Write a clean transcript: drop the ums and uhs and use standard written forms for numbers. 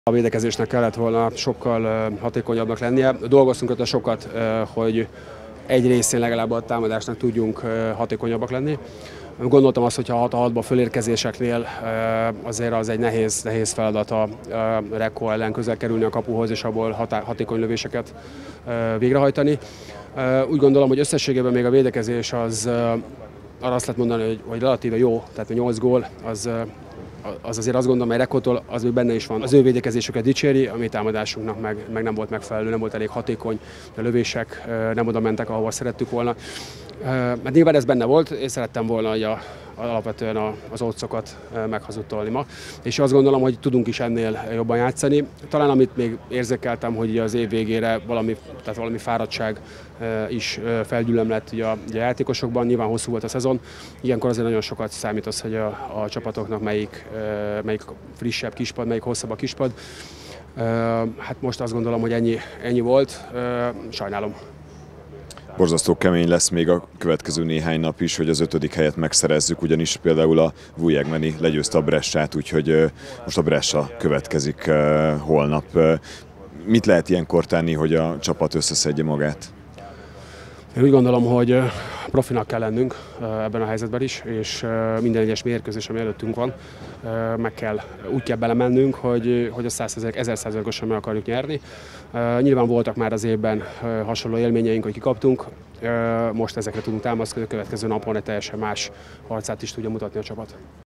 A védekezésnek kellett volna sokkal hatékonyabbnak lennie. Dolgoztunk ott sokat, hogy egy részén legalább a támadásnak tudjunk hatékonyabbak lenni. Gondoltam azt, hogy ha 6-6-ba fölérkezéseknél azért az egy nehéz feladat a Recco ellen közel kerülni a kapuhoz és abból hatékony lövéseket végrehajtani. Úgy gondolom, hogy összességében még a védekezés az arra azt lehet mondani, hogy relatíve jó, tehát a 8 gól az azért azt gondolom, hogy Reccótól az még benne is van. Az ő védekezésüket dicséri, a mi támadásunknak meg nem volt megfelelő, nem volt elég hatékony, a lövések nem oda mentek, ahova szerettük volna. Mert nyilván ez benne volt, én szerettem volna, hogy alapvetően az odszokat meghazudtolni ma. És azt gondolom, hogy tudunk is ennél jobban játszani. Talán amit még érzékeltem, hogy az év végére valami fáradtság is felgyűlöm lett ugye a játékosokban. Nyilván hosszú volt a szezon. Ilyenkor azért nagyon sokat számít az, hogy a csapatoknak melyik frissebb kispad, melyik hosszabb a kispad. Hát most azt gondolom, hogy ennyi volt. Sajnálom. Borzasztó kemény lesz még a következő néhány nap is, hogy az 5. helyet megszerezzük, ugyanis például a Vujegmeni legyőzte a Bressát, úgyhogy most a Brescia következik holnap. Mit lehet ilyenkor tenni, hogy a csapat összeszedje magát? Én úgy gondolom, hogy profinak kell lennünk ebben a helyzetben is, és minden egyes mérkőzés, ami előttünk van, úgy kell belemennünk, hogy a 1000%-osan meg akarjuk nyerni. Nyilván voltak már az évben hasonló élményeink, hogy kikaptunk, most ezekre tudunk támaszkodni, a következő napon egy teljesen más harcát is tudja mutatni a csapat.